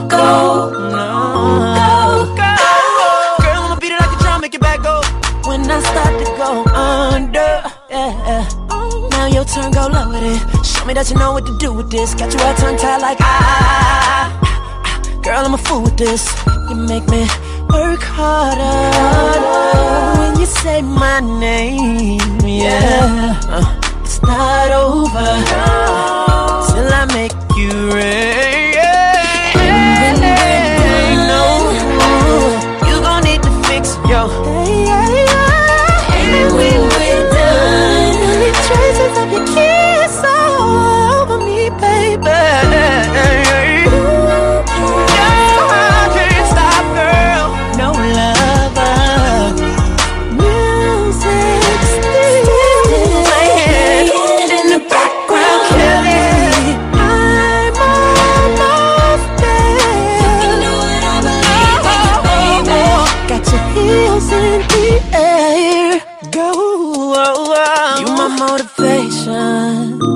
go, go, go. Girl, I'ma beat it like a drum, make it back go. When I start to go under, yeah. Now your turn, go low with it. Show me that you know what to do with this. Got you all tongue tied like girl, I'm a fool with this. You make me work harder when you say my name, yeah. It's not over till I make you rain. No, you gon' need to fix your. And when we're done, any traces of your kiss all over me, baby. Motivation,